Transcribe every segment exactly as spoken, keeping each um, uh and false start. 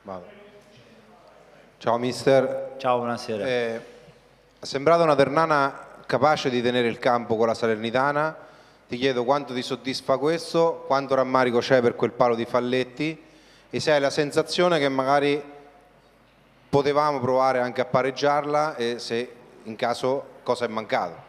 Vado. Ciao mister. Ciao, buonasera. Eh, è sembrata una Ternana capace di tenere il campo con la Salernitana. Ti chiedo quanto ti soddisfa questo, quanto rammarico c'è per quel palo di Falletti e se hai la sensazione che magari potevamo provare anche a pareggiarla e se in caso cosa è mancato.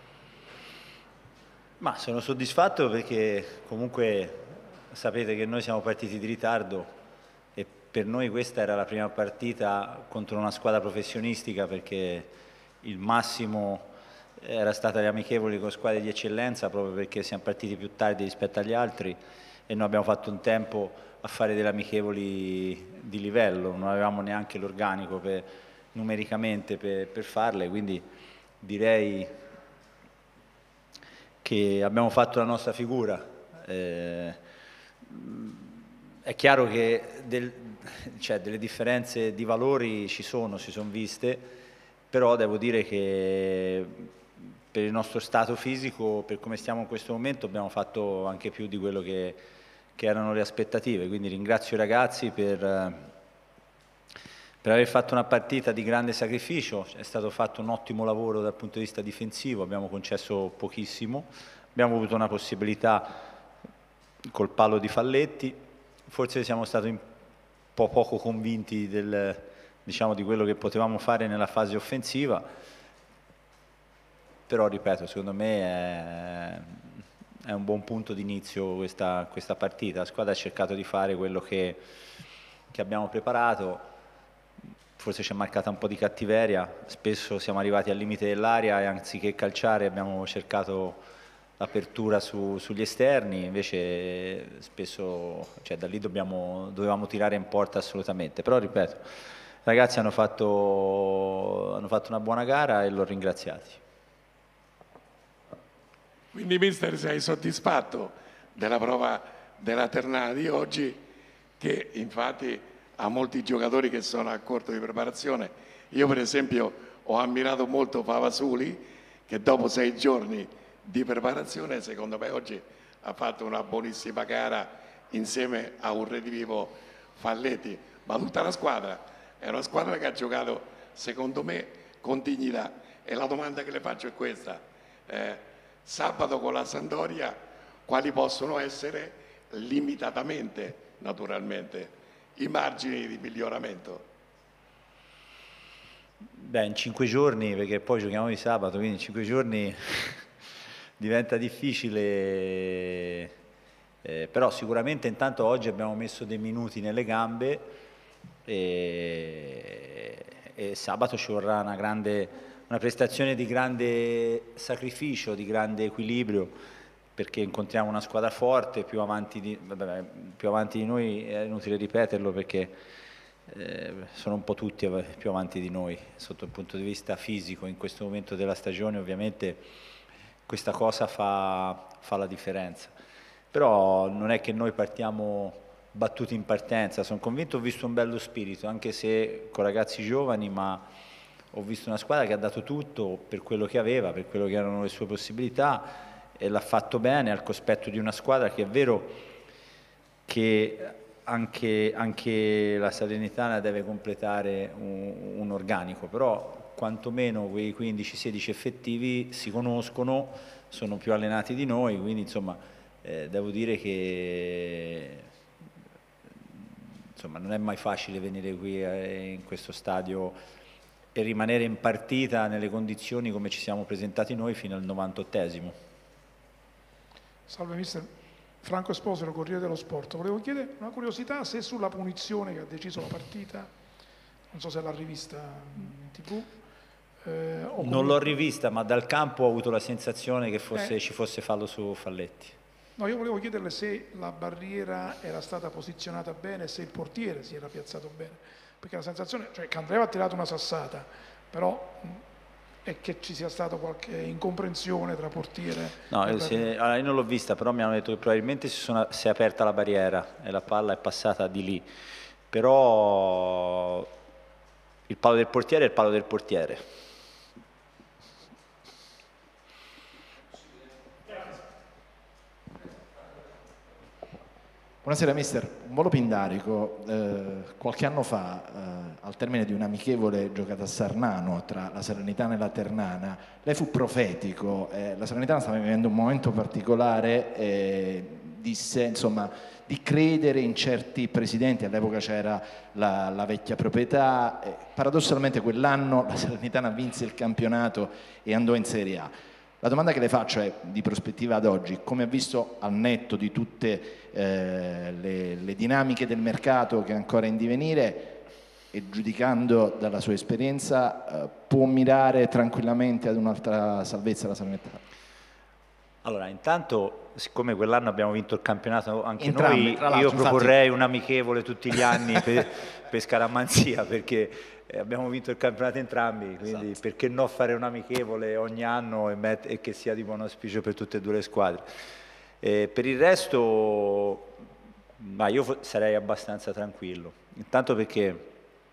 Ma sono soddisfatto perché comunque sapete che noi siamo partiti di ritardo e per noi questa era la prima partita contro una squadra professionistica, perché il massimo era stata le amichevoli con squadre di eccellenza, proprio perché siamo partiti più tardi rispetto agli altri e noi abbiamo fatto un tempo a fare delle amichevoli di livello, non avevamo neanche l'organico per, numericamente per, per farle, quindi direi che abbiamo fatto la nostra figura. Eh, è chiaro che del, cioè, delle differenze di valori ci sono, si sono viste, però devo dire che per il nostro stato fisico, per come stiamo in questo momento, abbiamo fatto anche più di quello che, che erano le aspettative, quindi ringrazio i ragazzi per, per aver fatto una partita di grande sacrificio. È stato fatto un ottimo lavoro dal punto di vista difensivo, abbiamo concesso pochissimo, abbiamo avuto una possibilità col palo di Falletti, forse siamo stati un po' poco convinti del, diciamo, di quello che potevamo fare nella fase offensiva, però ripeto, secondo me è, è un buon punto d'inizio questa, questa partita. La squadra ha cercato di fare quello che, che abbiamo preparato, forse ci è marcata un po' di cattiveria, spesso siamo arrivati al limite dell'area e anziché calciare abbiamo cercato l'apertura su, sugli esterni, invece spesso, cioè, da lì dobbiamo, dovevamo tirare in porta assolutamente, però ripeto, i ragazzi hanno fatto, hanno fatto una buona gara e l'ho ringraziati. Quindi mister, sei soddisfatto della prova della Ternana di oggi, che infatti ha molti giocatori che sono a corto di preparazione. Io per esempio ho ammirato molto Favasuli, che dopo sei giorni di preparazione secondo me oggi ha fatto una buonissima gara insieme a un redivivo Falletti, ma tutta la squadra è una squadra che ha giocato secondo me con dignità. E la domanda che le faccio è questa: eh, sabato con la Sampdoria quali possono essere, limitatamente naturalmente, i margini di miglioramento? Beh, in cinque giorni, perché poi giochiamo di sabato, quindi in cinque giorni diventa difficile, eh, però sicuramente intanto oggi abbiamo messo dei minuti nelle gambe e, e sabato ci vorrà una, grande, una prestazione di grande sacrificio, di grande equilibrio, perché incontriamo una squadra forte, più avanti di, vabbè, più avanti di noi, è inutile ripeterlo perché eh, sono un po' tutti più avanti di noi sotto il punto di vista fisico. In questo momento della stagione ovviamente questa cosa fa, fa la differenza, però non è che noi partiamo battuti in partenza. Sono convinto, ho visto un bello spirito, anche se con ragazzi giovani, ma ho visto una squadra che ha dato tutto per quello che aveva, per quello che erano le sue possibilità, e l'ha fatto bene al cospetto di una squadra che è vero che anche, anche la Salernitana deve completare un, un organico, però quantomeno quei quindici sedici effettivi si conoscono, sono più allenati di noi, quindi insomma eh, devo dire che insomma, non è mai facile venire qui eh, in questo stadio e rimanere in partita nelle condizioni come ci siamo presentati noi fino al novantottesimo. Salve mister, Franco Esposito, Corriere dello Sport. Volevo chiedere una curiosità, se sulla punizione che ha deciso la partita, non so se l'ha rivista in tv. Eh, o comunque... Non l'ho rivista, ma dal campo ho avuto la sensazione che fosse, eh. ci fosse fallo su Falletti. No, io volevo chiederle se la barriera era stata posizionata bene, se il portiere si era piazzato bene, perché la sensazione, cioè Candreva ha tirato una sassata, però è che ci sia stata qualche incomprensione tra portiere no, e se, allora io non l'ho vista, però mi hanno detto che probabilmente si, sono, si è aperta la barriera e la palla è passata di lì, però il palo del portiere è il palo del portiere. Buonasera mister, un volo pindarico, eh, qualche anno fa, eh, al termine di un amichevole giocato a Sarnano tra la Salernitana e la Ternana, lei fu profetico, eh, la Salernitana stava vivendo un momento particolare e disse insomma di credere in certi presidenti, all'epoca c'era la, la vecchia proprietà, eh, paradossalmente quell'anno la Salernitana vinse il campionato e andò in Serie A. La domanda che le faccio è, di prospettiva ad oggi, come ha visto al netto di tutte eh, le, le dinamiche del mercato che è ancora in divenire e giudicando dalla sua esperienza, eh, può mirare tranquillamente ad un'altra salvezza la Salernitana? Allora, intanto, siccome quell'anno abbiamo vinto il campionato anche Entrambi, noi, io proporrei un amichevole tutti gli anni per, per Scaramanzia, perché eh, abbiamo vinto il campionato entrambi, quindi esatto. Perché no fare un amichevole ogni anno e, met- e che sia di buon auspicio per tutte e due le squadre. Eh, per il resto, ma io sarei abbastanza tranquillo, intanto perché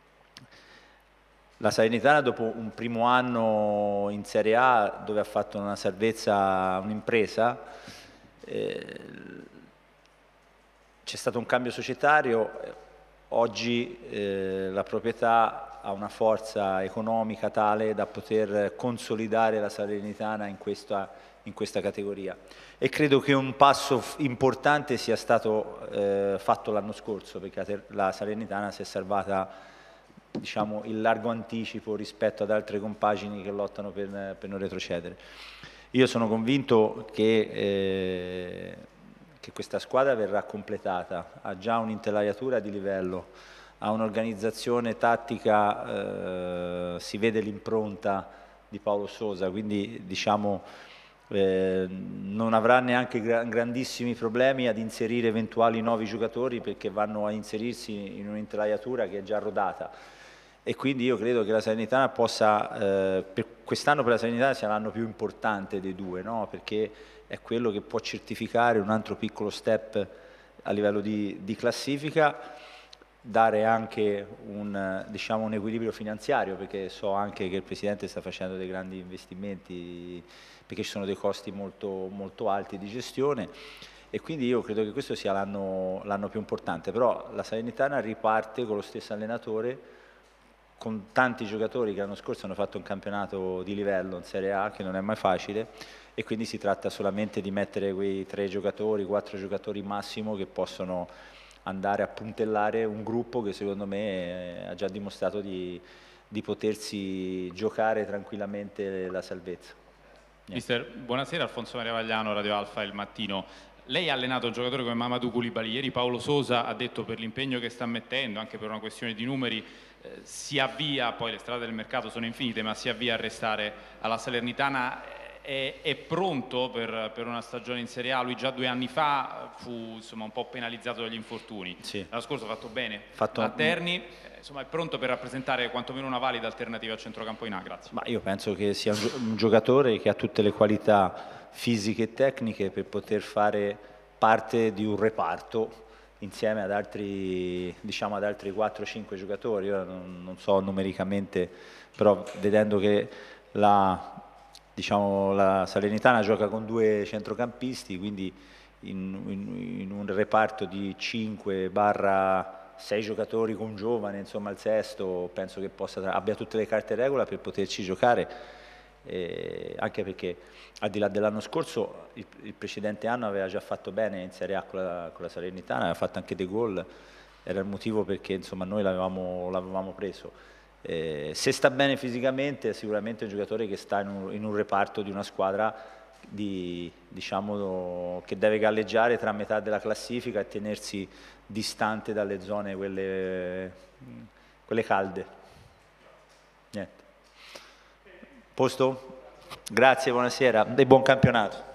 la Salernitana dopo un primo anno in Serie A dove ha fatto una salvezza, un'impresa, eh, c'è stato un cambio societario, oggi eh, la proprietà ha una forza economica tale da poter consolidare la Salernitana in questa, in questa categoria e credo che un passo importante sia stato eh, fatto l'anno scorso perché la Salernitana si è salvata diciamo, il largo anticipo rispetto ad altre compagini che lottano per, per non retrocedere. Io sono convinto che, eh, che questa squadra verrà completata, ha già un'intelaiatura di livello, ha un'organizzazione tattica, eh, si vede l'impronta di Paolo Sosa, quindi diciamo eh, non avrà neanche gra- grandissimi problemi ad inserire eventuali nuovi giocatori perché vanno a inserirsi in un'intelaiatura che è già rodata. E quindi io credo che la Salernitana possa, eh, per quest'anno per la Salernitana sia l'anno più importante dei due, no? Perché è quello che può certificare un altro piccolo step a livello di, di classifica, dare anche un, diciamo, un equilibrio finanziario, perché so anche che il Presidente sta facendo dei grandi investimenti, perché ci sono dei costi molto, molto alti di gestione, e quindi io credo che questo sia l'anno, l'anno più importante, però la Salernitana riparte con lo stesso allenatore, con tanti giocatori che l'anno scorso hanno fatto un campionato di livello in Serie A, che non è mai facile, e quindi si tratta solamente di mettere quei tre giocatori, quattro giocatori massimo che possono andare a puntellare un gruppo che secondo me ha già dimostrato di, di potersi giocare tranquillamente la salvezza. Niente. Mister, buonasera, Alfonso Maria Vagliano, Radio Alfa, Il Mattino. Lei ha allenato un giocatore come Mamadou Koulibaly, ieri Paolo Sosa ha detto per l'impegno che sta mettendo, anche per una questione di numeri, eh, si avvia, poi le strade del mercato sono infinite, ma si avvia a restare alla Salernitana, è, è pronto per, per una stagione in Serie A. Lui già due anni fa fu insomma, un po' penalizzato dagli infortuni, sì. L'anno scorso ha fatto bene fatto... a Terni, eh, insomma è pronto per rappresentare quantomeno una valida alternativa a centrocampo in A. Grazie. Ma io penso che sia un, gio un giocatore che ha tutte le qualità fisiche e tecniche per poter fare parte di un reparto insieme ad altri, diciamo, ad altri quattro cinque giocatori. Io non, non so numericamente, però vedendo che la, diciamo, la Salernitana gioca con due centrocampisti, quindi in, in, in un reparto di cinque sei giocatori con giovane, insomma il sesto, penso che possa, abbia tutte le carte regola per poterci giocare. Eh, anche perché al di là dell'anno scorso il, il precedente anno aveva già fatto bene in Serie A con la, con la Salernitana, aveva fatto anche dei gol, era il motivo perché insomma noi l'avevamo, l'avevamo preso. Eh, se sta bene fisicamente è sicuramente un giocatore che sta in un, in un reparto di una squadra di, diciamo, che deve galleggiare tra metà della classifica e tenersi distante dalle zone quelle, quelle calde. Niente. Posto? Grazie, buonasera e buon campionato.